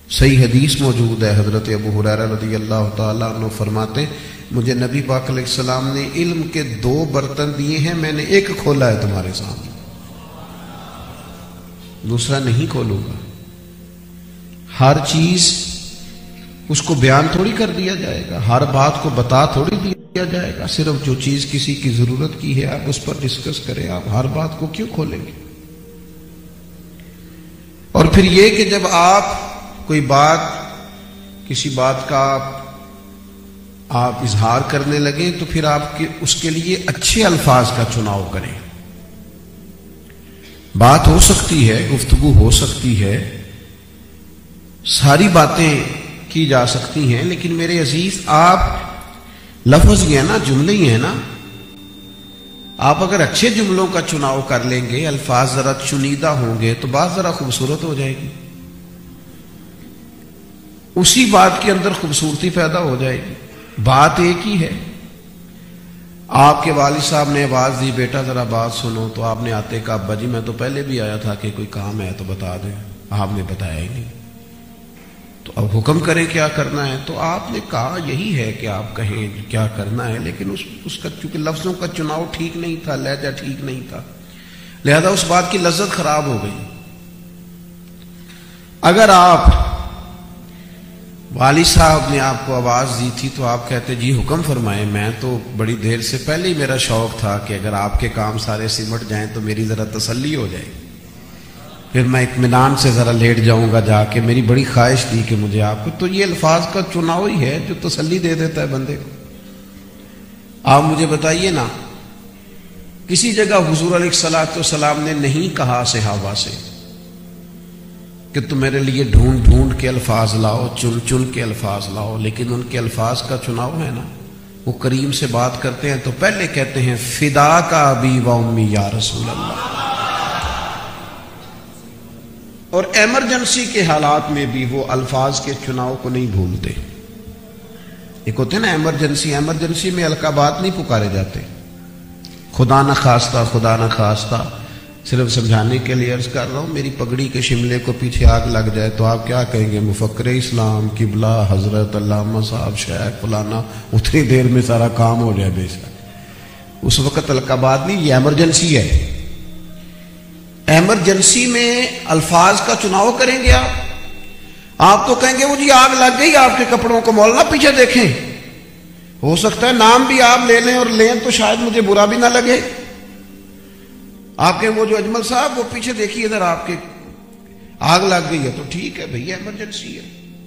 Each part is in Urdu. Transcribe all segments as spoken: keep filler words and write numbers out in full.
صحیح حدیث موجود ہے، حضرت ابو ہریرہ رضی اللہ تعالیٰ عنہ فرماتے ہیں مجھے نبی پاک علیہ السلام نے علم کے دو برتن دیے ہیں، میں نے ایک کھولا ہے تمہارے سامنے، دوسرا نہیں کھولوں گا۔ ہر چیز اس کو بیان تھوڑی کر دیا جائے گا، ہر بات کو بتا تھوڑی دیا جائے گا، صرف جو چیز کسی کی ضرورت کی ہے آپ اس پر ڈسکس کریں، آپ ہر بات کو کیوں کھولیں گے؟ اور پھر یہ کہ جب آپ کوئی بات کسی بات کا آپ آپ اظہار کرنے لگیں تو پھر آپ کے اس کے لیے اچھے الفاظ کا چناؤ کریں۔ بات ہو سکتی ہے، گفتگو ہو سکتی ہے، ساری باتیں کی جا سکتی ہیں، لیکن میرے عزیز آپ لفظ یہ ہے نا، جملے ہی ہیں نا، آپ اگر اچھے جملوں کا چناؤ کر لیں گے، الفاظ ذرا چنیدہ ہوں گے تو بات ذرا خوبصورت ہو جائے گی، اسی بات کے اندر خوبصورتی پیدا ہو جائے گی۔ بات ایک ہی ہے، آپ کے والد صاحب نے آواز دی بیٹا ذرا بات سنو، تو آپ نے آتے کہا ابا جی میں تو پہلے بھی آیا تھا کہ کوئی کام ہے تو بتا دیں، آپ نے بتایا ہی نہیں، تو اب حکم کریں کیا کرنا ہے؟ تو آپ نے کہا یہی ہے کہ آپ کہیں کیا کرنا ہے، لیکن اس اس کا چونکہ لفظوں کا چناؤ ٹھیک نہیں تھا، لہجہ ٹھیک نہیں تھا، لہذا اس بات کی لذت خراب ہو گئی۔ اگر آپ والد صاحب نے آپ کو آواز دی تھی تو آپ کہتے جی حکم فرمائیں، میں تو بڑی دیر سے پہلے ہی میرا شوق تھا کہ اگر آپ کے کام سارے سمٹ جائیں تو میری ذرا تسلی ہو جائے، پھر میں اطمینان سے ذرا لیٹ جاؤں گا جا کے، میری بڑی خواہش تھی کہ مجھے آپ کو، تو یہ الفاظ کا چناؤ ہی ہے جو تسلی دے دیتا ہے بندے کو۔ آپ مجھے بتائیے نا، کسی جگہ حضور علیہ الصلوۃ والسلام نے نہیں کہا صحابہ سے کہ تم میرے لیے ڈھونڈ ڈھونڈ کے الفاظ لاؤ، چن چن کے الفاظ لاؤ، لیکن ان کے الفاظ کا چناؤ ہے نا، وہ کریم سے بات کرتے ہیں تو پہلے کہتے ہیں فدا کا ابی و امی یا رسول اللہ، اور ایمرجنسی کے حالات میں بھی وہ الفاظ کے چناؤ کو نہیں بھولتے۔ ایک ہوتے نا ایمرجنسی، ایمرجنسی میں القابات نہیں پکارے جاتے، خدا نہ خواستہ خدا نہ خواستہ، صرف سمجھانے کے لیے عرض کر رہا ہوں، میری پگڑی کے شملے کو پیچھے آگ لگ جائے تو آپ کیا کہیں گے؟ مفکر اسلام قبلہ حضرت علامہ صاحب شیخ فلانا، اتنی دیر میں سارا کام ہو جائے بے شک، اس وقت القابات نہیں، یہ ایمرجنسی ہے۔ ایمرجنسی میں الفاظ کا چناؤ کریں گے آپ آپ تو کہیں گے وہ جی آگ لگ گئی آپ کے کپڑوں کو، مولانا پیچھے دیکھیں، ہو سکتا ہے نام بھی آپ لے لیں اور لیں تو شاید مجھے برا بھی نہ لگے، آپ کے وہ جو اجمل صاحب وہ پیچھے دیکھیے ادھر آپ کے آگ لگ گئی ہے، تو ٹھیک ہے بھئی ایمرجنسی ہے۔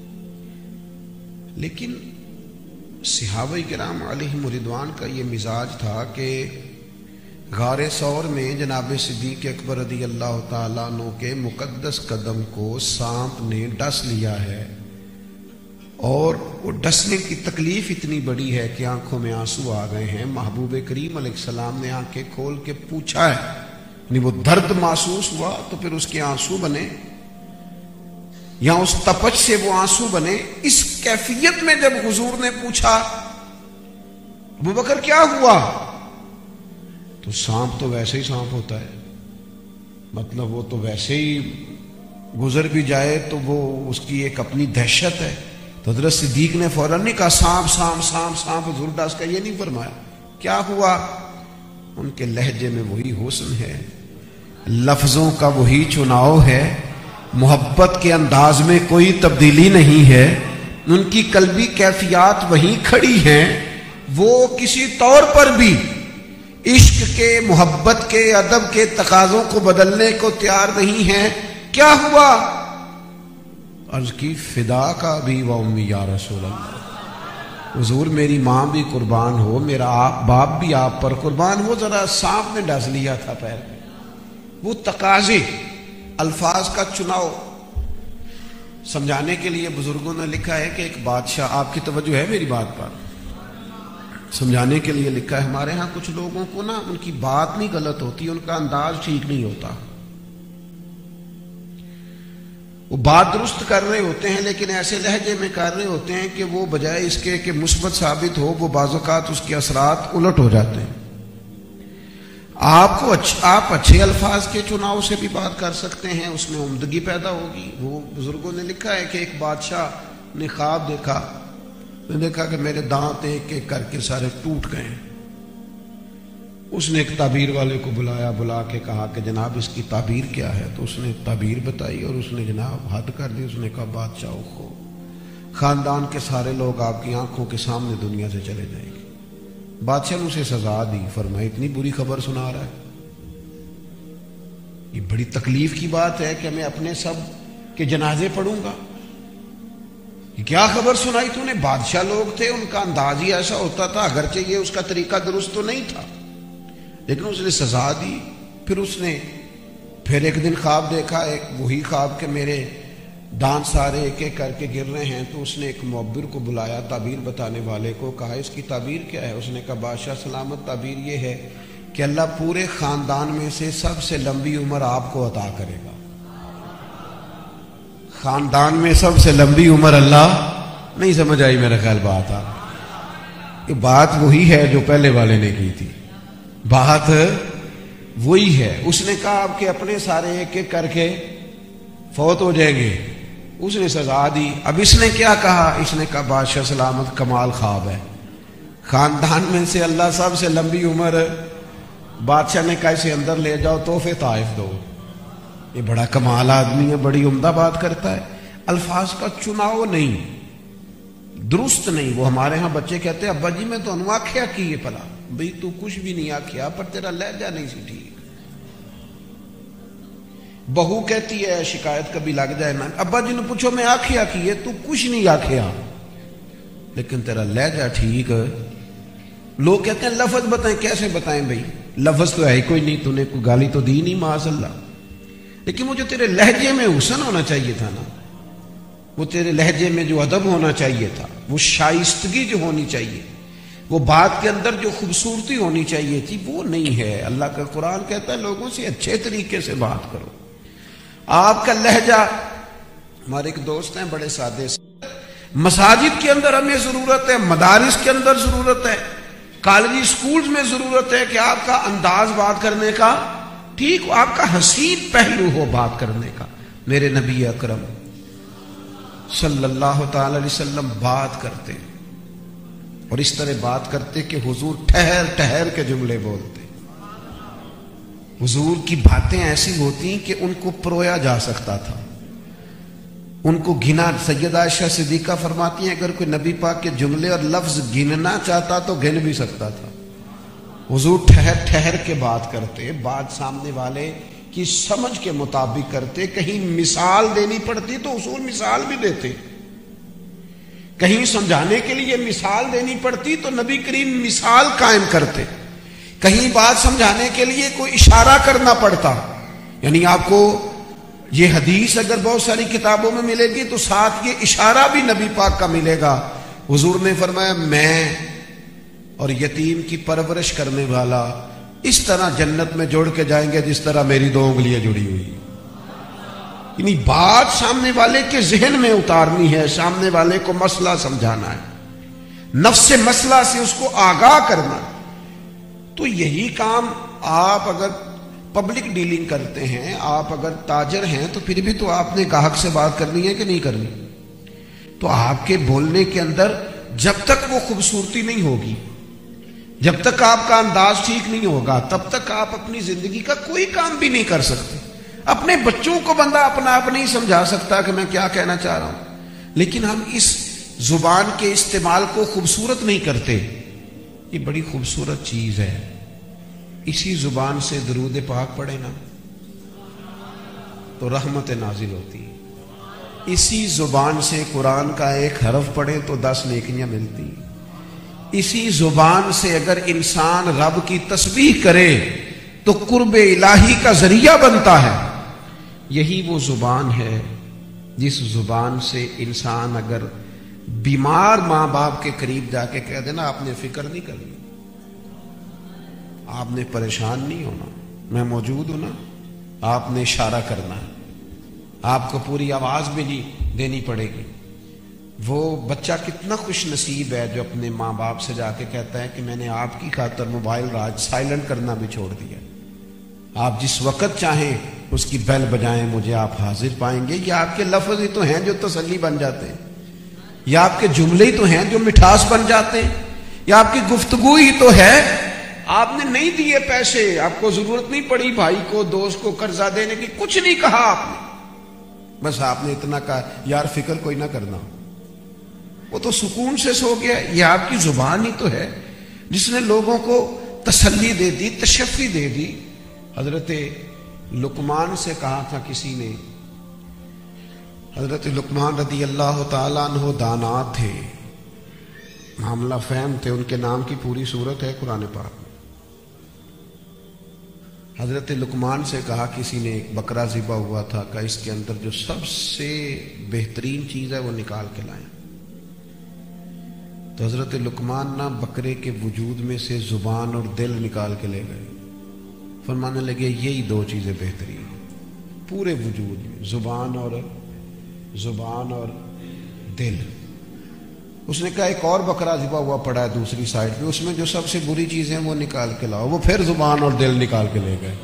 لیکن صحابہ کرام علیہم رضوان کا یہ مزاج تھا کہ غار ثور میں جناب صدیق اکبر رضی اللہ تعالیٰ عنہ کے مقدس قدم کو سانپ نے ڈس لیا ہے، اور وہ ڈسنے کی تکلیف اتنی بڑی ہے کہ آنکھوں میں آنسو آ گئے ہیں۔ محبوب کریم علیہ السلام نے آنکھیں کھول کے پوچھا ہے، یعنی وہ درد محسوس ہوا تو پھر اس کے آنسو بنے، یا اس تپش سے وہ آنسو بنے۔ اس کیفیت میں جب حضور نے پوچھا ابوبکر کیا ہوا، تو سانپ تو ویسے ہی سانپ ہوتا ہے، مطلب وہ تو ویسے ہی گزر بھی جائے تو وہ اس کی ایک اپنی دہشت ہے، تو حضرت صدیق نے فوراً نہیں کہا سانپ سانپ سانپ سانپ حضور ڈاس کا، یہ نہیں فرمایا۔ کیا ہوا؟ ان کے لہجے میں وہی حسن ہے، لفظوں کا وہی چناؤ ہے، محبت کے انداز میں کوئی تبدیلی نہیں ہے، ان کی قلبی کیفیات وہیں کھڑی ہیں، وہ کسی طور پر بھی عشق کے، محبت کے، ادب کے تقاضوں کو بدلنے کو تیار نہیں ہیں۔ کیا ہوا؟ عرض کی فدا کا بھی و امی یا رسول اللہ، حضور میری ماں بھی قربان ہو، میرا آپ باپ بھی آپ پر قربان ہو، ذرا سانپ نے ڈس لیا تھا پیر میں۔ وہ تقاضے، الفاظ کا چناؤ سمجھانے کے لیے بزرگوں نے لکھا ہے کہ ایک بادشاہ، آپ کی توجہ ہے میری بات پر، سمجھانے کے لیے لکھا ہے، ہمارے ہاں کچھ لوگوں کو نا ان کی بات نہیں غلط ہوتی، ان کا انداز ٹھیک نہیں ہوتا، وہ بات درست کر رہے ہوتے ہیں لیکن ایسے لہجے میں کر رہے ہوتے ہیں کہ وہ بجائے اس کے کہ مثبت ثابت ہو، وہ بعض اوقات اس کے اثرات الٹ ہو جاتے ہیں۔ آپ کو اچھا آپ اچھے الفاظ کے چناؤ سے بھی بات کر سکتے ہیں، اس میں عمدگی پیدا ہوگی۔ وہ بزرگوں نے لکھا ہے کہ ایک بادشاہ نے خواب دیکھا، نے دیکھا کہ میرے دانت ایک ایک کر کے سارے ٹوٹ گئے۔ اس نے ایک تعبیر والے کو بلایا، بلا کے کہا کہ جناب اس کی تعبیر کیا ہے؟ تو اس نے تعبیر بتائی اور اس نے جناب حد کر دی۔ اس نے کہا بادشاہ کو خاندان کے سارے لوگ آپ کی آنکھوں کے سامنے دنیا سے چلے جائیں گے۔ بادشاہ نے اسے سزا دی، فرمایا اتنی بری خبر سنا رہا ہے؟ یہ بڑی تکلیف کی بات ہے کہ میں اپنے سب کے جنازے پڑھوں گا۔ یہ کیا خبر سنائی تو نے؟ بادشاہ لوگ تھے، ان کا انداز ہی ایسا ہوتا تھا، اگرچہ یہ اس کا طریقہ درست تو نہیں تھا، لیکن اس نے سزا دی۔ پھر اس نے پھر ایک دن خواب دیکھا، ایک وہی خواب کہ میرے دانت سارے ایک ایک کر کے گر رہے ہیں۔ تو اس نے ایک معبر کو بلایا، تعبیر بتانے والے کو، کہا اس کی تعبیر کیا ہے؟ اس نے کہا بادشاہ سلامت، تعبیر یہ ہے کہ اللہ پورے خاندان میں سے سب سے لمبی عمر آپ کو عطا کرے گا۔ خاندان میں سب سے لمبی عمر اللہ، نہیں سمجھ آئی میرا خیال بات؟ آپ یہ بات وہی ہے جو پہلے والے نے کی تھی، بات وہی ہے۔ اس نے کہا آپ کے اپنے سارے ایک ایک کر کے فوت ہو جائیں گے، اس نے سزا دی۔ اب اس نے کیا کہا؟ اس نے کہا بادشاہ سلامت، کمال خواب ہے، خاندان میں سے اللہ سب سے لمبی عمر۔ بادشاہ نے کہا اسے اندر لے جاؤ، تحفے طائف دو۔ یہ بڑا کمال آدمی ہے، بڑی عمدہ بات کرتا ہے، الفاظ کا چناؤ نہیں، درست نہیں۔ وہ ہمارے ہاں بچے کہتے ہیں ابا جی میں تو انو آکھیا کی یہ پلا، بھئی تو کچھ بھی نہیں آکھیا، پر تیرا لہجہ نہیں سی ٹھیک۔ بہو کہتی ہے شکایت کبھی لگ جائے نا، ابا جی نے پوچھو میں آکھیا کی ہے، تو کچھ نہیں آکھیا لیکن تیرا لہجہ ٹھیک ہے۔ لوگ کہتے ہیں لفظ بتائیں، کیسے بتائیں بھئی؟ لفظ تو ہے ہی کوئی نہیں، تو نے کوئی گالی تو دی نہیں معاذ اللہ، لیکن وہ جو تیرے لہجے میں حسن ہونا چاہیے تھا نا، وہ تیرے لہجے میں جو ادب ہونا چاہیے تھا، وہ شائستگی جو ہونی چاہیے، وہ بات کے اندر جو خوبصورتی ہونی چاہیے تھی، وہ نہیں ہے۔ اللہ کا قرآن کہتا ہے لوگوں سے اچھے طریقے سے بات کرو۔ آپ کا لہجہ، ہمارے ایک دوست ہیں بڑے سادے سے، مساجد کے اندر ہمیں ضرورت ہے، مدارس کے اندر ضرورت ہے، کالجی سکولز میں ضرورت ہے کہ آپ کا انداز بات کرنے کا ٹھیک ہو، آپ کا حسین پہلو ہو بات کرنے کا۔ میرے نبی اکرم صلی اللہ تعالی علیہ وسلم بات کرتے اور اس طرح بات کرتے کہ حضور ٹھہر ٹھہر کے جملے بولتے۔ حضور کی باتیں ایسی ہوتی کہ ان کو پرویا جا سکتا تھا، ان کو گنا۔ سیدہ عائشہ صدیقہ فرماتی ہیں اگر کوئی نبی پاک کے جملے اور لفظ گننا چاہتا تو گن بھی سکتا تھا۔ حضور ٹھہر ٹھہر کے بات کرتے، بات سامنے والے کی سمجھ کے مطابق کرتے۔ کہیں مثال دینی پڑتی تو حضور مثال بھی دیتے، کہیں سمجھانے کے لیے مثال دینی پڑتی تو نبی کریم مثال قائم کرتے، کہیں بات سمجھانے کے لیے کوئی اشارہ کرنا پڑتا۔ یعنی آپ کو یہ حدیث اگر بہت ساری کتابوں میں ملے گی تو ساتھ یہ اشارہ بھی نبی پاک کا ملے گا۔ حضور نے فرمایا میں اور یتیم کی پرورش کرنے والا اس طرح جنت میں جوڑ کے جائیں گے جس طرح میری دو انگلیاں جڑی ہوئی۔ یعنی بات سامنے والے کے ذہن میں اتارنی ہے، سامنے والے کو مسئلہ سمجھانا ہے، نفس مسئلہ سے اس کو آگاہ کرنا۔ تو یہی کام آپ اگر پبلک ڈیلنگ کرتے ہیں، آپ اگر تاجر ہیں تو پھر بھی تو آپ نے گاہک سے بات کرنی ہے کہ نہیں کرنی؟ تو آپ کے بولنے کے اندر جب تک وہ خوبصورتی نہیں ہوگی، جب تک آپ کا انداز ٹھیک نہیں ہوگا، تب تک آپ اپنی زندگی کا کوئی کام بھی نہیں کر سکتے۔ اپنے بچوں کو بندہ اپنا آپ نہیں سمجھا سکتا کہ میں کیا کہنا چاہ رہا ہوں، لیکن ہم اس زبان کے استعمال کو خوبصورت نہیں کرتے۔ یہ بڑی خوبصورت چیز ہے، اسی زبان سے درود پاک پڑھے نا تو رحمت نازل ہوتی، اسی زبان سے قرآن کا ایک حرف پڑھے تو دس نیکیاں ملتی، اسی زبان سے اگر انسان رب کی تسبیح کرے تو قرب الہی کا ذریعہ بنتا ہے۔ یہی وہ زبان ہے جس زبان سے انسان اگر بیمار ماں باپ کے قریب جا کے کہہ دینا آپ نے فکر نہیں کرنی، آپ نے پریشان نہیں ہونا، میں موجود ہوں نا، آپ نے اشارہ کرنا ہے، آپ کو پوری آواز بھی نہیں دینی پڑے گی۔ وہ بچہ کتنا خوش نصیب ہے جو اپنے ماں باپ سے جا کے کہتا ہے کہ میں نے آپ کی خاطر موبائل راج سائلنٹ کرنا بھی چھوڑ دیا۔ آپ جس وقت چاہیں اس کی بیل بجائیں، مجھے آپ حاضر پائیں گے۔ یہ آپ کے لفظ ہی تو ہیں جو تسلی بن جاتے ہیں، یا آپ کے جملے ہی تو ہیں جو مٹھاس بن جاتے ہیں، یا آپ کی گفتگو ہی تو ہے۔ آپ نے نہیں دیے پیسے، آپ کو ضرورت نہیں پڑی بھائی کو دوست کو قرضہ دینے کی، کچھ نہیں کہا آپ نے، بس آپ نے اتنا کہا یار فکر کوئی نہ کرنا، وہ تو سکون سے سو گیا۔ یہ آپ کی زبان ہی تو ہے جس نے لوگوں کو تسلی دے دی، تشفی دے دی۔ حضرت لقمان سے کہا تھا کسی نے، حضرت لقمان رضی اللہ تعالیٰ عنہ دانا تھے، معاملہ فہم تھے، ان کے نام کی پوری صورت ہے قرآن پاک میں۔ حضرت لقمان سے کہا کسی نے، ایک بکرا ذبح ہوا تھا، کہ اس کے اندر جو سب سے بہترین چیز ہے وہ نکال کے لائیں۔ تو حضرت لقمان نہ بکرے کے وجود میں سے زبان اور دل نکال کے لے گئے، فرمانے لگے یہی دو چیزیں بہترین ہیں پورے وجود میں، زبان اور زبان اور دل۔ اس نے کہا ایک اور بکرا ذبح ہوا پڑا ہے دوسری سائڈ پہ، اس میں جو سب سے بری چیزیں وہ نکال کے لاؤ۔ وہ پھر زبان اور دل نکال کے لے گئے۔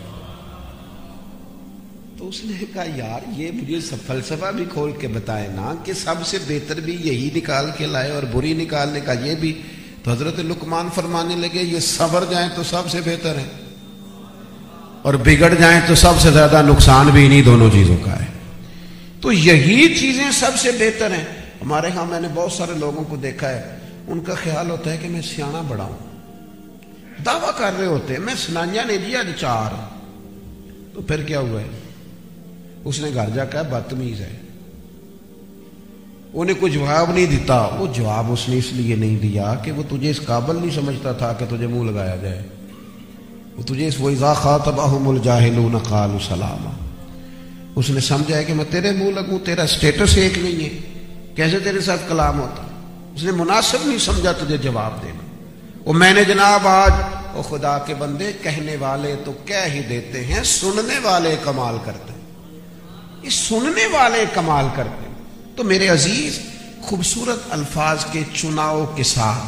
تو اس نے کہا یار یہ مجھے فلسفہ بھی کھول کے بتائے نا کہ سب سے بہتر بھی یہی نکال کے لائے اور بری نکالنے کا یہ بھی۔ تو حضرت لقمان فرمانے لگے یہ سنور جائیں تو سب سے بہتر ہے، اور بگڑ جائیں تو سب سے زیادہ نقصان بھی انہی دونوں چیزوں کا ہے۔ تو یہی چیزیں سب سے بہتر ہیں۔ ہمارے ہاں میں نے بہت سارے لوگوں کو دیکھا ہے، ان کا خیال ہوتا ہے کہ میں سیاںا بڑا ہوں، دعویٰ کر رہے ہوتے ہیں میں سنائیاں نے دیا چار، تو پھر کیا ہوا ہے؟ اس نے گھر جا کہا بدتمیز ہے، انہیں کوئی جواب نہیں دیتا۔ وہ جواب اس نے اس لیے نہیں دیا کہ وہ تجھے اس قابل نہیں سمجھتا تھا کہ تجھے منہ لگایا جائے، وہ تجھے اس وَإِذَا خَاطَبَهُمُ الْجَاهِلُونَ قَالُوا سَلَامًا، اس نے سمجھا ہے کہ میں تیرے منہ لگوں، تیرا سٹیٹس ایک نہیں ہے، کیسے تیرے ساتھ کلام ہوتا؟ اس نے مناسب نہیں سمجھا تجھے جواب دینا۔ وہ میں نے جناب آج وہ خدا کے بندے کہنے والے تو کہہ ہی دیتے ہیں، سننے والے کمال کرتے ہیں، یہ سننے والے کمال کرتے ہیں۔ تو میرے عزیز خوبصورت الفاظ کے چناؤ کے ساتھ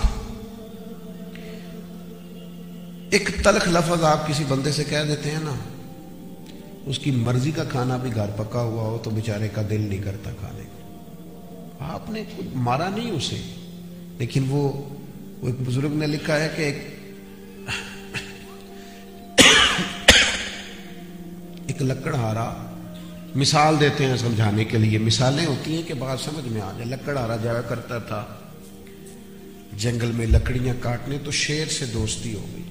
ایک تلخ لفظ آپ کسی بندے سے کہہ دیتے ہیں نا، اس کی مرضی کا کھانا بھی گھر پکا ہوا ہو تو بیچارے کا دل نہیں کرتا کھانے کا۔ آپ نے مارا نہیں اسے، لیکن وہ وہ ایک بزرگ نے لکھا ہے کہ ایک ایک لکڑہارا، مثال دیتے ہیں سمجھانے کے لیے، مثالیں ہوتی ہیں کہ بات سمجھ میں آ جائے۔ لکڑہارا جایا کرتا تھا جنگل میں لکڑیاں کاٹنے، تو شیر سے دوستی ہو گئی۔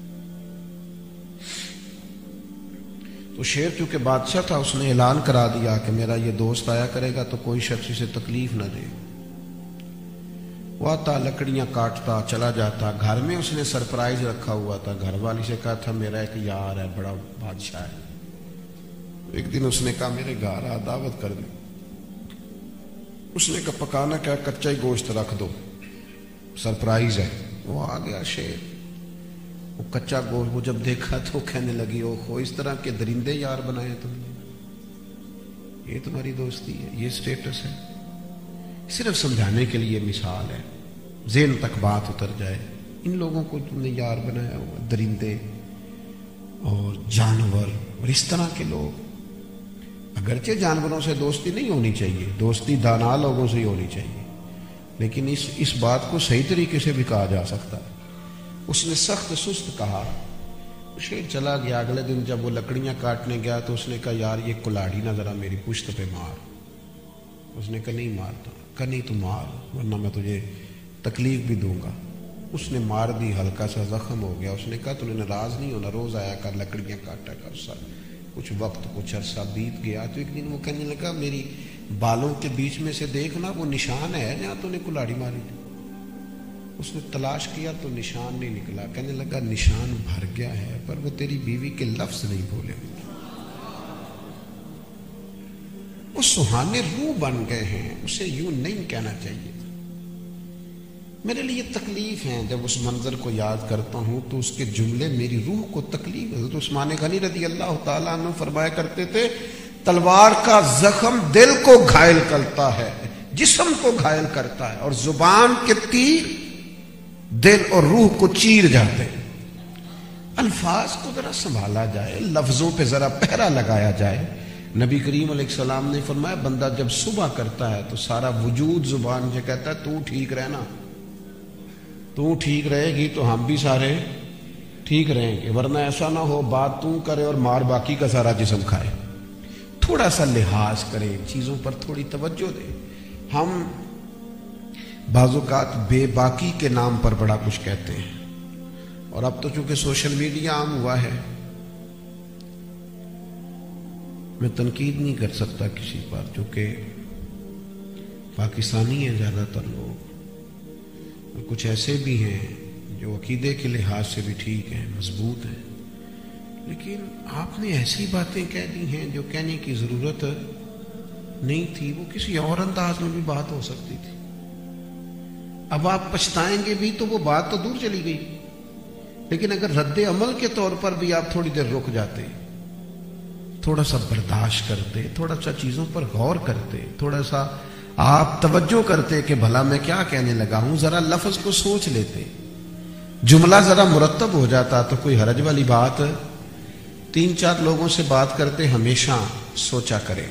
تو شیر چونکہ بادشاہ تھا، اس نے اعلان کرا دیا کہ میرا یہ دوست آیا کرے گا تو کوئی شخص اسے تکلیف نہ دے۔ وہ آتا لکڑیاں کاٹتا چلا جاتا، گھر میں اس نے سرپرائز رکھا ہوا تھا، گھر والی سے کہا تھا میرا ایک یار ہے بڑا بادشاہ ہے۔ ایک دن اس نے کہا میرے گھر آ دعوت کر دی، اس نے کہا پکانا کیا، کچا ہی گوشت رکھ دو، سرپرائز ہے۔ وہ آ گیا شیر، وہ کچا گوشت وہ جب دیکھا تو کہنے لگی او خو اس طرح کے درندے یار بنائے تم نے، یہ تمہاری دوستی ہے، یہ سٹیٹس ہے۔ صرف سمجھانے کے لیے مثال ہے، ذہن تک بات اتر جائے۔ ان لوگوں کو تم نے یار بنایا ہوا، درندے اور جانور اور اس طرح کے لوگ۔ اگرچہ جانوروں سے دوستی نہیں ہونی چاہیے، دوستی دانا لوگوں سے ہی ہونی چاہیے، لیکن اس اس بات کو صحیح طریقے سے بھی کہا جا سکتا ہے۔ اس نے سخت سست کہا، شیر چلا گیا۔ اگلے دن جب وہ لکڑیاں کاٹنے گیا تو اس نے کہا یار یہ کلاڑی نہ ذرا میری پشت پہ مار۔ اس نے کہا نہیں مارتا، کہا نہیں تو مار ورنہ میں تجھے تکلیف بھی دوں گا۔ اس نے مار دی، ہلکا سا زخم ہو گیا۔ اس نے کہا تو نے ناراض نہیں ہونا، روز آیا کر لکڑیاں کاٹا کر۔ سر کچھ وقت کچھ عرصہ بیت گیا تو ایک دن وہ کہنے لگا میری بالوں کے بیچ میں سے دیکھنا وہ نشان ہے جہاں تو نے کلاڑی ماری تھی۔ اس نے تلاش کیا تو نشان نہیں نکلا، کہنے لگا نشان بھر گیا ہے پر وہ تیری بیوی کے لفظ نہیں بولے، وہ سہانے روح بن گئے ہیں، اسے یوں نہیں کہنا چاہیے۔ میرے لیے تکلیف ہے جب اس منظر کو یاد کرتا ہوں تو اس کے جملے میری روح کو تکلیف۔ حضرت عثمان غنی رضی اللہ تعالیٰ عنہ فرمایا کرتے تھے تلوار کا زخم دل کو گھائل کرتا ہے، جسم کو گھائل کرتا ہے، اور زبان کے تیر دل اور روح کو چیر جاتے ہیں۔ الفاظ کو ذرا سنبھالا جائے، لفظوں پہ ذرا پہرا لگایا جائے۔ نبی کریم علیہ السلام نے فرمایا بندہ جب صبح کرتا ہے تو سارا وجود زبان سے کہتا ہے تو ٹھیک رہنا، تو ٹھیک رہے گی تو ہم بھی سارے ٹھیک رہیں گے، ورنہ ایسا نہ ہو بات تو کرے اور مار باقی کا سارا جسم کھائے۔ تھوڑا سا لحاظ کریں، چیزوں پر تھوڑی توجہ دیں۔ ہم بعض اوقات بے باکی کے نام پر بڑا کچھ کہتے ہیں، اور اب تو چونکہ سوشل میڈیا عام ہوا ہے، میں تنقید نہیں کر سکتا کسی پر، چونکہ پاکستانی ہیں زیادہ تر لوگ، اور کچھ ایسے بھی ہیں جو عقیدے کے لحاظ سے بھی ٹھیک ہیں، مضبوط ہیں، لیکن آپ نے ایسی باتیں کہہ دی ہیں جو کہنے کی ضرورت نہیں تھی، وہ کسی اور انداز میں بھی بات ہو سکتی تھی۔ اب آپ پچھتائیں گے بھی تو وہ بات تو دور چلی گئی، لیکن اگر رد عمل کے طور پر بھی آپ تھوڑی دیر رک جاتے، تھوڑا سا برداشت کرتے، تھوڑا سا چیزوں پر غور کرتے، تھوڑا سا آپ توجہ کرتے کہ بھلا میں کیا کہنے لگا ہوں، ذرا لفظ کو سوچ لیتے، جملہ ذرا مرتب ہو جاتا تو کوئی حرج والی بات۔ تین چار لوگوں سے بات کرتے ہمیشہ سوچا کریں۔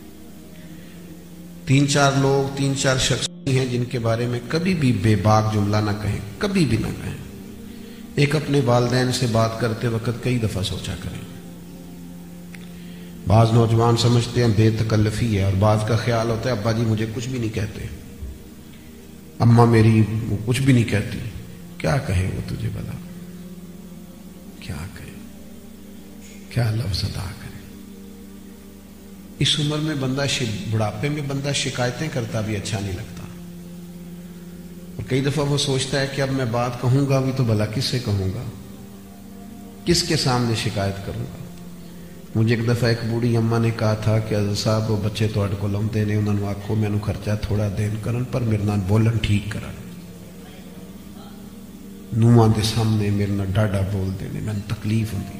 تین چار لوگ، تین چار شخص ہیں جن کے بارے میں کبھی بھی بے باک جملہ نہ کہیں، کبھی بھی نہ کہیں۔ ایک اپنے والدین سے بات کرتے وقت کئی دفعہ سوچا کریں۔ بعض نوجوان سمجھتے ہیں بے تکلفی ہے، اور بعض کا خیال ہوتا ہے ابا جی مجھے کچھ بھی نہیں کہتے، اماں میری کچھ بھی نہیں کہتی، کیا کہے وہ تجھے بلا، کیا کہے، کیا لفظ ادا کرے۔ اس عمر میں بندہ بڑھاپے میں بندہ شکایتیں کرتا بھی اچھا نہیں لگتا، اور کئی دفعہ وہ سوچتا ہے کہ اب میں بات کہوں گا بھی تو بھلا کس سے کہوں گا، کس کے سامنے شکایت کروں گا۔ مجھے ایک دفعہ ایک بوڑھی اماں نے کہا تھا کہ حضرت صاحب وہ بچے تواڈے کول آؤندے نے، انہاں نوں آکھو مینوں خرچہ تھوڑا دین کرن پر میرے نال بولن ٹھیک کرن، نواں دے سامنے میرے نال ڈاڈا بولدے نے، مینوں تکلیف ہوندی۔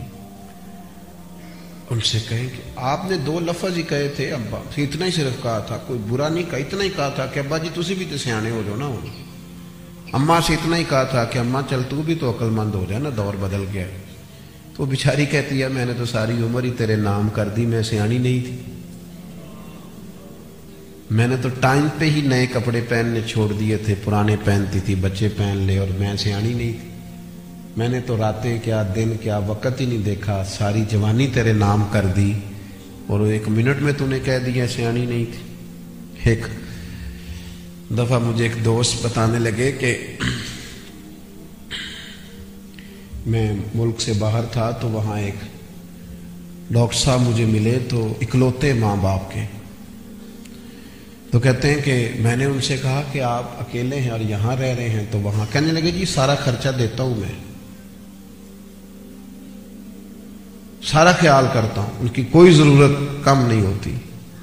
ان سے کہیں کہ آپ نے دو لفظ ہی کہے تھے، ابا اتنا ہی صرف کہا تھا، کوئی برا نہیں کہا، اتنا ہی کہا تھا کہ ابا جی تسی بھی تو سیانے ہو جاؤ نا۔ اماں سے اتنا ہی کہا تھا کہ اماں چل تو بھی تو عقل مند ہو جائے نا، دور بدل گیا ہے۔ تو بیچاری کہتی ہے میں نے تو ساری عمر ہی تیرے نام کر دی، میں سیانی نہیں تھی، میں نے تو ٹائم پہ ہی نئے کپڑے پہننے چھوڑ دیے تھے، پرانے پہنتی تھی، بچے پہن لے، اور میں سیانی نہیں تھی، میں نے تو راتیں کیا دن کیا وقت ہی نہیں دیکھا، ساری جوانی تیرے نام کر دی، اور ایک منٹ میں تو نے کہہ دیا سیانی نہیں تھی۔ ایک دفعہ مجھے ایک دوست بتانے لگے کہ میں ملک سے باہر تھا تو وہاں ایک ڈاکٹر صاحب مجھے ملے، تو اکلوتے ماں باپ کے، تو کہتے ہیں کہ میں نے ان سے کہا کہ آپ اکیلے ہیں اور یہاں رہ رہے ہیں، تو وہاں کہنے لگے جی سارا خرچہ دیتا ہوں میں، سارا خیال کرتا ہوں، ان کی کوئی ضرورت کم نہیں ہوتی۔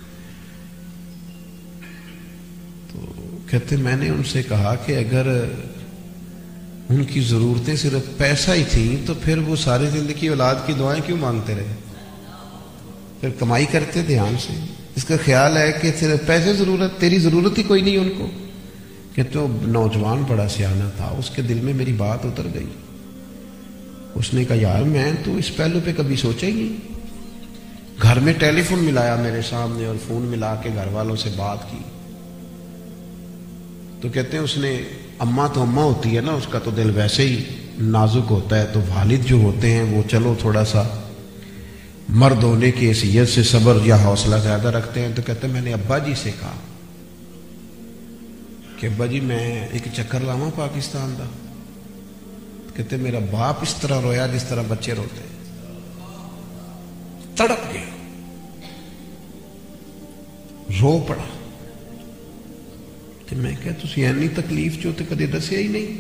تو کہتے میں نے ان سے کہا کہ اگر ان کی ضرورتیں صرف پیسہ ہی تھیں تو پھر وہ ساری زندگی اولاد کی دعائیں کیوں مانگتے رہے، پھر کمائی کرتے دھیان سے۔ اس کا خیال ہے کہ صرف پیسے ضرورت، تیری ضرورت ہی کوئی نہیں ان کو۔ کہ تو نوجوان بڑا سیانا تھا، اس کے دل میں میری بات اتر گئی، اس نے کہا یار میں تو اس پہلو پہ کبھی سوچا ہی نہیں۔ گھر میں ٹیلی فون ملایا میرے سامنے اور فون ملا کے گھر والوں سے بات کی، تو کہتے ہیں اس نے، اماں تو اماں ہوتی ہے نا، اس کا تو دل ویسے ہی نازک ہوتا ہے، تو والد جو ہوتے ہیں وہ چلو تھوڑا سا مرد ہونے کی حیثیت سے صبر یا حوصلہ زیادہ رکھتے ہیں۔ تو کہتے ہیں میں نے ابا جی سے کہا کہ ابا جی میں ایک چکر لاواں پاکستان دا، کہتے میرا باپ اس طرح رویا جس طرح بچے روتے ہیں، تڑپ گیا، رو پڑا۔ تو میں کہا تسی اینی تکلیف جو تے کدے دسیا ہی نہیں۔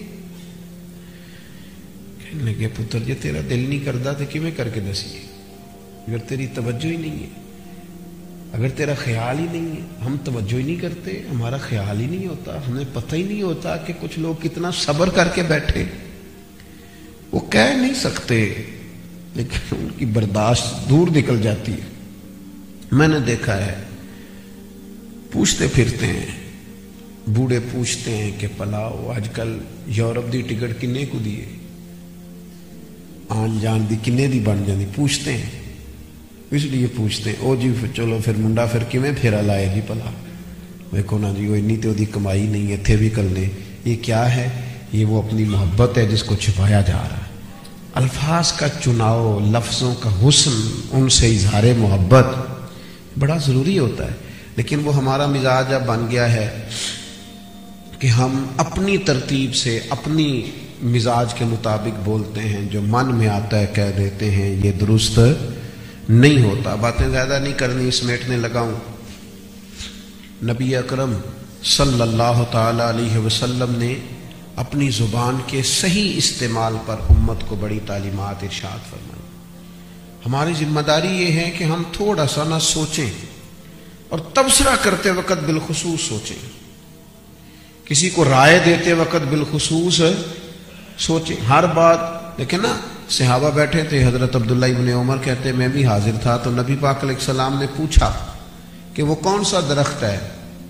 کہنے لگے پتر جی تیرا دل نہیں کردا تے کیویں کر کے دسیے، اگر تیری توجہ ہی نہیں ہے، اگر تیرا خیال ہی نہیں ہے، ہم توجہ ہی نہیں کرتے، ہمارا خیال ہی نہیں ہوتا، ہمیں پتہ ہی نہیں ہوتا کہ کچھ لوگ کتنا صبر کر کے بیٹھے، وہ کہہ نہیں سکتے لیکن ان کی برداشت دور نکل جاتی ہے۔ میں نے دیکھا ہے پوچھتے پھرتے ہیں، بوڑھے پوچھتے ہیں کہ پلاؤ آج کل یورپ دی ٹکٹ کنے کو دیے، आन जान दी किन्ने दी बन जाती, पूछते हैं, इसलिए पूछते हैं ओ जी चलो फिर मुंडा फिर किवें फेरा लाए जी भला, देखो ना जी वो इन्नी तो कमाई नहीं इत्थे भी कर ले। ये क्या है? ये वो अपनी मोहब्बत है जिसको छिपाया जा रहा है। अल्फाज का चुनाव, लफ्ज़ों का हुस्न, उनसे इजहार मोहब्बत बड़ा ज़रूरी होता है। लेकिन वो हमारा मिजाज अब बन गया है कि हम अपनी तरतीब से अपनी मिजाज के मुताबिक बोलते हैं, जो मन में आता है कह देते हैं। ये दुरुस्त नहीं होता। बातें ज़्यादा नहीं करनी, समेटने लगाऊं। नबी अकरम सल्लल्लाहु ताला अलैहि वसल्लम ने अपनी ज़ुबान के सही इस्तेमाल पर उम्मत को बड़ी तालीमात इरशाद फरमाई। हमारी जिम्मेदारी ये है कि हम थोड़ा सा ना सोचें और तबसरा करते वक्त बिलखुसूस सोचें, किसी को राय देते वक्त बिलखुसूस सोचें। हर बात देखें ना, सहाबा बैठे थे, हजरत अब्दुल्ला इब्न उमर कहते मैं भी हाजिर था, तो नबी पाक अलैहिस्सलाम ने पूछा कि वो कौन सा दरख्त है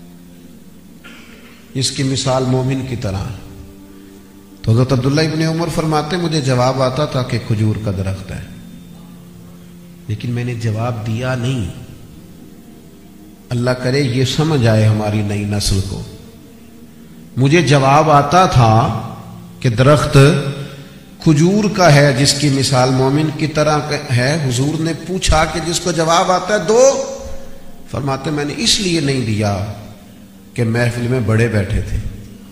इसकी मिसाल मोमिन की तरह। तो हजरत अब्दुल्ला इब्न उमर फरमाते मुझे जवाब आता था कि खजूर का दरख्त है, लेकिन मैंने जवाब दिया नहीं। अल्लाह करे ये समझ आए हमारी नई नस्ल को। मुझे जवाब आता था कि दरख्त खजूर का है जिसकी मिसाल मोमिन की तरह है। हुजूर ने पूछा कि जिसको जवाब आता है दो। फरमाते मैंने इसलिए नहीं दिया कि महफिल में बड़े बैठे थे,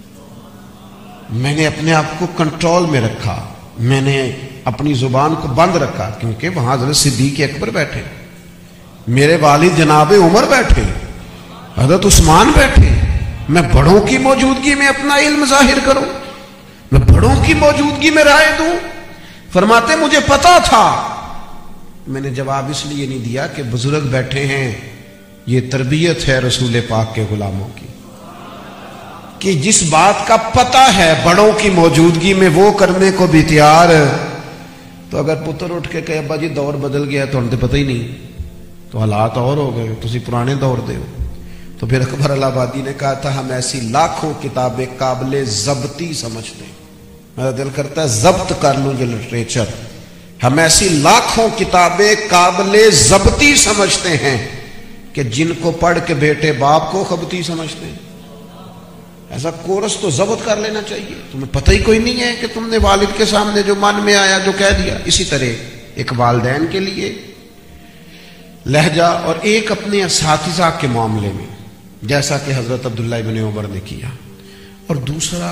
मैंने अपने आप को कंट्रोल में रखा, मैंने अपनी जुबान को बंद रखा, क्योंकि वहां हजरत सिद्दीक अकबर बैठे, मेरे वालिद जनाब उमर बैठे, हजरत उस्मान बैठे। मैं बड़ों की मौजूदगी में अपना इल्म जाहिर करूं, मैं बड़ों की मौजूदगी में राय दूं। फरमाते मुझे पता था, मैंने जवाब इसलिए नहीं दिया कि बुजुर्ग बैठे हैं, ये तरबियत है रसूल पाक के गुलामों की, कि जिस बात का पता है बड़ों की मौजूदगी में वो करने को भी तैयार। तो अगर पुत्र उठ के कहे अब्बा जी दौर बदल गया तो हम तो पता ही नहीं, तो हालात और हो गए, तुसी पुराने दौर दे हो। तो फिर अकबर इलाहाबादी ने कहा था हम ऐसी लाखों किताबें काबिले जब्ती समझते हैं, मेरा दिल करता है जब्त कर लूं जो लिटरेचर। हम ऐसी लाखों किताबें काबिले जब्ती समझते हैं कि जिनको पढ़ के बेटे बाप को खबती समझते हैं। ऐसा कोरस तो जब्त कर लेना चाहिए, तुम्हें पता ही कोई नहीं है कि तुमने वालिद के सामने जो मन में आया जो कह दिया। इसी तरह एक वालिदैन के लिए लहजा और एक अपने असातिज़ा के मामले में, जैसा कि हजरत अब्दुल्ला इब्न उमर ने किया। और दूसरा,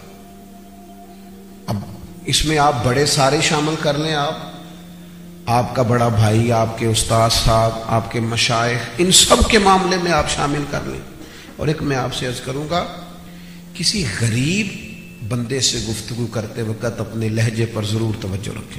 अब इसमें आप बड़े सारे शामिल कर लें, आप आपका बड़ा भाई, आपके उस्ताद साहब, आपके मशाइख, इन सब के मामले में आप शामिल कर लें। और एक मैं आपसे अर्ज करूंगा, किसी गरीब बंदे से गुफ्तगू करते वक्त अपने लहजे पर जरूर तवज्जो रखें।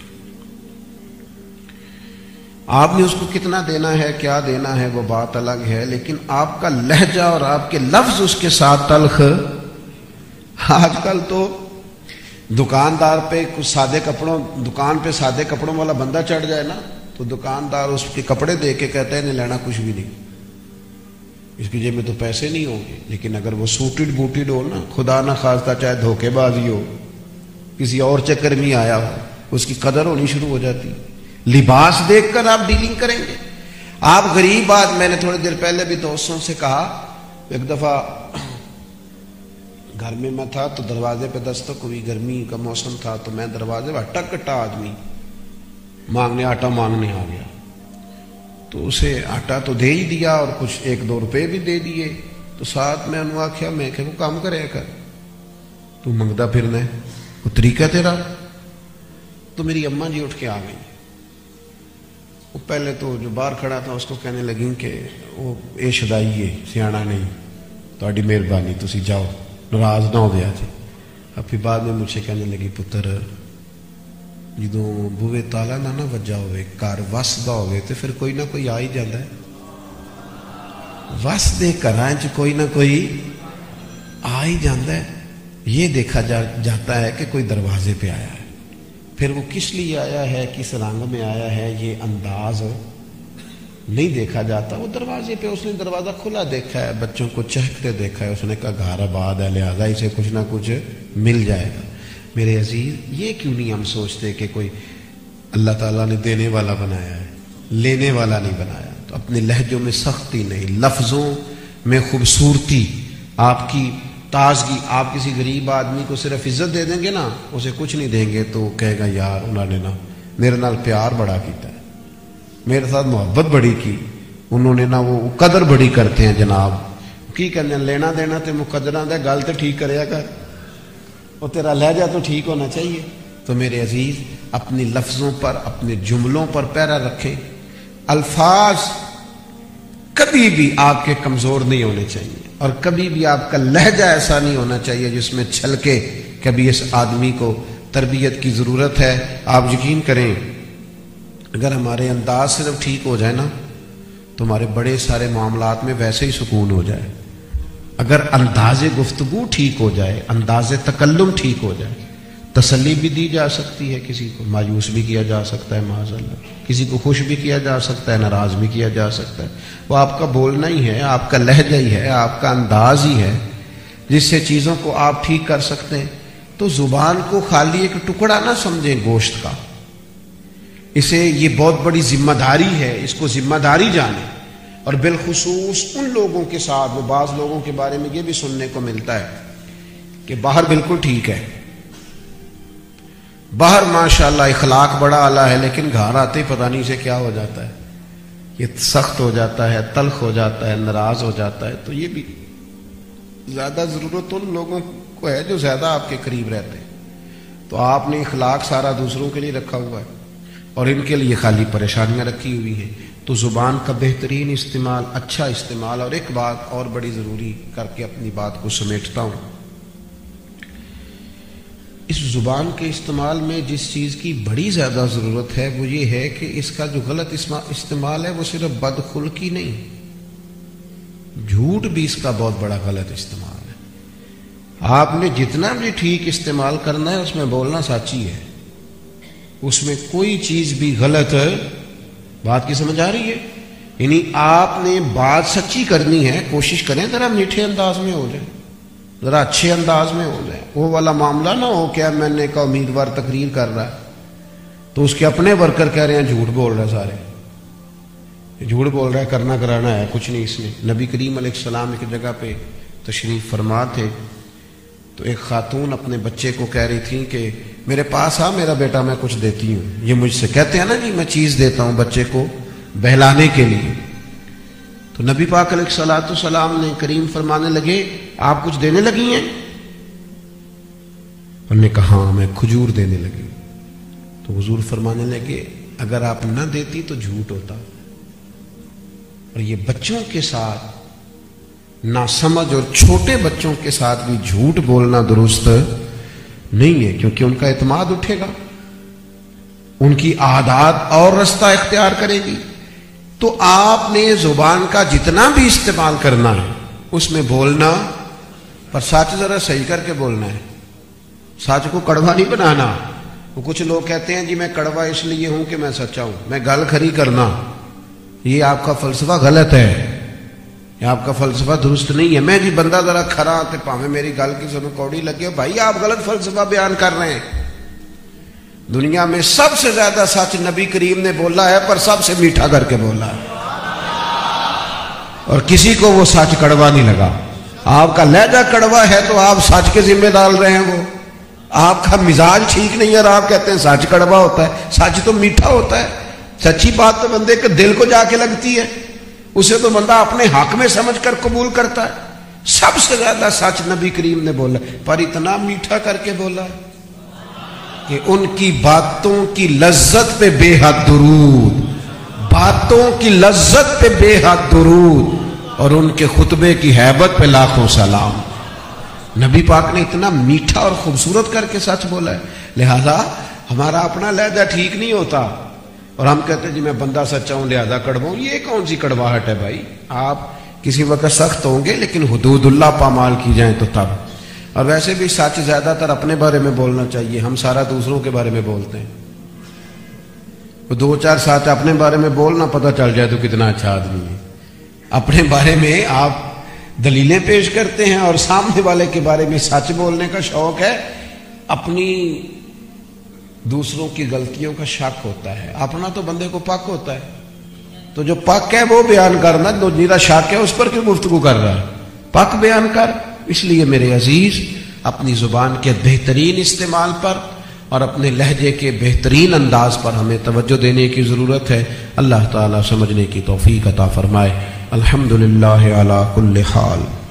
आपने उसको कितना देना है, क्या देना है, वो बात अलग है, लेकिन आपका लहजा और आपके लफ्ज उसके साथ तल्ख। आजकल तो दुकानदार पे कुछ सादे कपड़ों, दुकान पे सादे कपड़ों वाला बंदा चढ़ जाए ना, तो दुकानदार उसके कपड़े दे के कहता है नहीं लेना कुछ भी नहीं, इसकी जेब में तो पैसे नहीं होंगे। लेकिन अगर वो सूटेड बूटेड हो ना, खुदा ना खास्ता चाहे धोखेबाजी हो, किसी और चक्कर में आया हो, उसकी कदर होनी शुरू हो जाती। लिबास देखकर आप डीलिंग करेंगे। आप गरीब आदमी, मैंने थोड़ी देर पहले भी दोस्तों से कहा, एक दफा घर में मैं था तो दरवाजे पे दस्तक हुई, गर्मी का मौसम था, तो मैं दरवाजे पर अटक कट्टा आदमी मांगने आटा मांगने आ गया। तो उसे आटा तो दे ही दिया और कुछ एक दो रुपए भी दे दिए। तो साथ में उन्होंने आख्या मैं क्या काम करे कर, तू मंगता फिरना है, वो तरीका तेरा। तो मेरी अम्मा जी उठ के आ गई। वो पहले तो जो बाहर खड़ा था उसको कहने लगी कि वो ए शदाई है, सियाना नहीं, थोड़ी मेहरबानी, तुसी जाओ, नाराज ना हो गया जी। अब फिर बाद में मुझसे कहने लगी पुत्र जो बूहे ताला ना ना वजा होवे, घर वसदा होवे तो फिर कोई ना कोई आ ही जाता है। वस दे घरां च कोई ना कोई आ ही जाता है। ये देखा जा, जाता है कि कोई दरवाजे पे आया है, फिर वो किस लिए आया है, किस रंग में आया है, ये अंदाज नहीं देखा जाता। वो दरवाजे पे उसने दरवाजा खुला देखा है, बच्चों को चहकते देखा है, उसने कहा घर आबाद है, लिहाजा इसे कुछ ना कुछ मिल जाएगा। मेरे अजीज, ये क्यों नहीं हम सोचते कि कोई اللہ تعالیٰ نے دینے والا بنایا ہے، لینے والا نہیں بنایا. تو اپنے لہجوں میں سختی نہیں، لفظوں میں خوبصورتی، آپ کی تازگی. آپ کسی غریب آدمی کو صرف عزت دے دیں گے نا، اسے کچھ نہیں دیں گے تو کہے گا یار انہوں نے نا میرے نال پیار بڑا کیتا ہے، میرے ساتھ محبت بڑی کی، انہوں نے نا وہ قدر بڑی کرتے ہیں جناب. کی کرنے لینا دینا تے مقدرہ دے، گل تے ٹھیک کریا کر، اور تیرا لہجہ تو ٹھیک ہونا چاہیے. تو میرے عزیز اپنی لفظوں پر، اپنے جملوں پر پیرا رکھیں. الفاظ کبھی بھی آپ کے کمزور نہیں ہونے چاہیے، اور کبھی بھی آپ کا لہجہ ایسا نہیں ہونا چاہیے جس میں چھلکے. کبھی اس آدمی کو تربیت کی ضرورت ہے. آپ یقین کریں اگر ہمارے انداز صرف ٹھیک ہو جائے نا تو ہمارے بڑے سارے معاملات میں ویسے ہی سکون ہو جائے. اگر انداز گفتگو ٹھیک ہو جائے، انداز تکلم ٹھیک ہو جائے، تسلی بھی دی جا سکتی ہے، کسی کو مایوس بھی کیا جا سکتا ہے معاذ اللہ، کسی کو خوش بھی کیا جا سکتا ہے، ناراض بھی کیا جا سکتا ہے. وہ آپ کا بولنا ہی ہے، آپ کا لہجہ ہی ہے، آپ کا انداز ہی ہے جس سے چیزوں کو آپ ٹھیک کر سکتے ہیں. تو زبان کو خالی ایک ٹکڑا نہ سمجھیں گوشت کا، اسے یہ بہت بڑی ذمہ داری ہے، اس کو ذمہ داری جانیں. اور بالخصوص ان لوگوں کے ساتھ، وہ بعض لوگوں کے بارے میں یہ بھی سننے کو ملتا ہے کہ باہر بالکل ٹھیک ہے، باہر ماشاءاللہ اخلاق بڑا اعلیٰ ہے، لیکن گھر آتے ہی پتہ نہیں سے کیا ہو جاتا ہے، یہ سخت ہو جاتا ہے، تلخ ہو جاتا ہے، ناراض ہو جاتا ہے. تو یہ بھی زیادہ ضرورت ان لوگوں کو ہے جو زیادہ آپ کے قریب رہتے ہیں. تو آپ نے اخلاق سارا دوسروں کے لیے رکھا ہوا ہے اور ان کے لیے خالی پریشانیاں رکھی ہوئی ہیں. تو زبان کا بہترین استعمال، اچھا استعمال. اور ایک بات اور بڑی ضروری کر کے اپنی بات کو سمیٹتا ہوں، اس زبان کے استعمال میں جس چیز کی بڑی زیادہ ضرورت ہے وہ یہ ہے کہ اس کا جو غلط استعمال ہے وہ صرف بدخلقی نہیں، جھوٹ بھی اس کا بہت بڑا غلط استعمال ہے. آپ نے جتنا بھی ٹھیک استعمال کرنا ہے اس میں بولنا سچی ہے، اس میں کوئی چیز بھی غلط ہے. بات کی سمجھ آ رہی ہے؟ یعنی آپ نے بات سچی کرنی ہے، کوشش کریں ذرا میٹھے انداز میں ہو جائے، ذرا اچھے انداز میں ہو جائے. وہ والا معاملہ نہ ہو کیا میں نے کہا امیدوار تقریر کر رہا ہے تو اس کے اپنے ورکر کہہ رہے ہیں جھوٹ بول رہے ہیں، سارے جھوٹ بول رہا ہے، کرنا کرانا ہے کچھ نہیں اس میں. نبی کریم علیہ السلام ایک جگہ پہ تشریف فرما تھے تو ایک خاتون اپنے بچے کو کہہ رہی تھی کہ میرے پاس آ میرا بیٹا، میں کچھ دیتی ہوں. یہ مجھ سے کہتے ہیں نا جی میں چیز دیتا ہوں بچے کو بہلانے کے لیے. تو نبی پاک علیہ الصلوۃ والسلام نے کریم فرمانے لگے آپ کچھ دینے لگی ہیں؟ انہوں نے کہا ہاں میں کھجور دینے لگی. تو حضور فرمانے لگے اگر آپ نہ دیتی تو جھوٹ ہوتا. اور یہ بچوں کے ساتھ ناسمجھ اور چھوٹے بچوں کے ساتھ بھی جھوٹ بولنا درست نہیں ہے، کیونکہ ان کا اعتماد اٹھے گا، ان کی عادات اور رستہ اختیار کرے گی. تو آپ نے زبان کا جتنا بھی استعمال کرنا ہے اس میں بولنا، پر سچ ذرا صحیح کر کے بولنا ہے، سچ کو کڑوا نہیں بنانا. وہ کچھ لوگ کہتے ہیں جی میں کڑوا اس لیے ہوں کہ میں سچا ہوں، میں گل کھری کرنا. یہ آپ کا فلسفہ غلط ہے، یہ آپ کا فلسفہ درست نہیں ہے. میں جی بندہ ذرا کھرا تے پاویں میری گل کی سنو کوڑی لگے، بھائی آپ غلط فلسفہ بیان کر رہے ہیں. دنیا میں سب سے زیادہ سچ نبی کریم نے بولا ہے، پر سب سے میٹھا کر کے بولا ہے، اور کسی کو وہ سچ کڑوا نہیں لگا. آپ کا لہجہ کڑوا ہے تو آپ سچ کے ذمہ ڈال رہے ہیں. وہ آپ کا مزاج ٹھیک نہیں ہے اور آپ کہتے ہیں سچ کڑوا ہوتا ہے. سچ تو میٹھا ہوتا ہے. سچی بات تو بندے کے دل کو جا کے لگتی ہے، اسے تو بندہ اپنے حق میں سمجھ کر قبول کرتا ہے. سب سے زیادہ سچ نبی کریم نے بولا، پر اتنا میٹھا کر کے بولا کہ ان کی باتوں کی لذت پہ بے حد درود، باتوں کی لذت پہ بے حد درود، اور ان کے خطبے کی ہیبت پہ لاکھوں سلام. نبی پاک نے اتنا میٹھا اور خوبصورت کر کے سچ بولا ہے. لہذا ہمارا اپنا لہجہ ٹھیک نہیں ہوتا اور ہم کہتے ہیں جی میں بندہ سچا ہوں لہذا کڑوا ہوں. یہ کون سی کڑواہٹ ہے بھائی؟ آپ کسی وقت سخت ہوں گے لیکن حدود اللہ پامال کی جائیں تو تب. اور ویسے بھی سچ زیادہ تر اپنے بارے میں بولنا چاہیے، ہم سارا دوسروں کے بارے میں بولتے ہیں. وہ دو چار ساتھ اپنے بارے میں بولنا پتہ چل جائے تو کتنا اچھا آدمی ہے. اپنے بارے میں آپ دلیلیں پیش کرتے ہیں اور سامنے والے کے بارے میں سچ بولنے کا شوق ہے. اپنی دوسروں کی غلطیوں کا شک ہوتا ہے، اپنا تو بندے کو پاک ہوتا ہے، تو جو پاک ہے وہ بیان کرنا، جو میرا شک ہے اس پر کیوں گفتگو کر رہا ہے؟ پاک بیان کر۔ اس لیے میرے عزیز اپنی زبان کے بہترین استعمال پر اور اپنے لہجے کے بہترین انداز پر ہمیں توجہ دینے کی ضرورت ہے۔ اللہ تعالیٰ سمجھنے کی توفیق عطا فرمائے۔ الحمدللہ علی کل حال۔